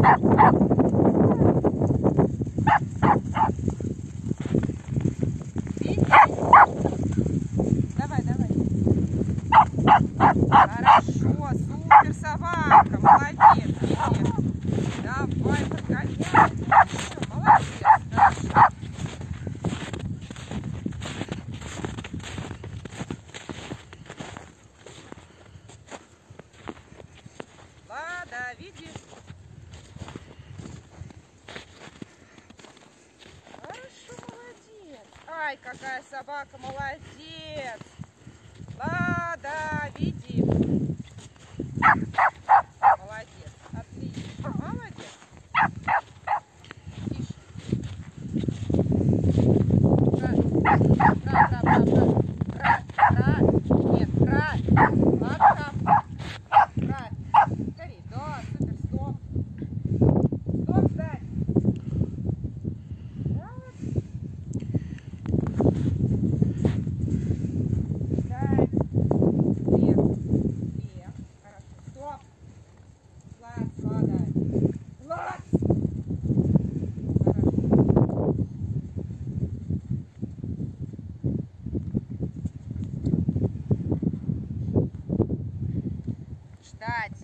Давай, давай. Хорошо, супер собака, молодец. Иди. Давай, подгоняй. Все, молодец, хорошо. Лада, видишь? Хорошо, молодец. Ай, какая собака, молодец. Лада, види. Молодец, отлично, молодец. Тише. Нет, ладно. Скорей, да, супер, стоп. Стоп, сзади. Ждать.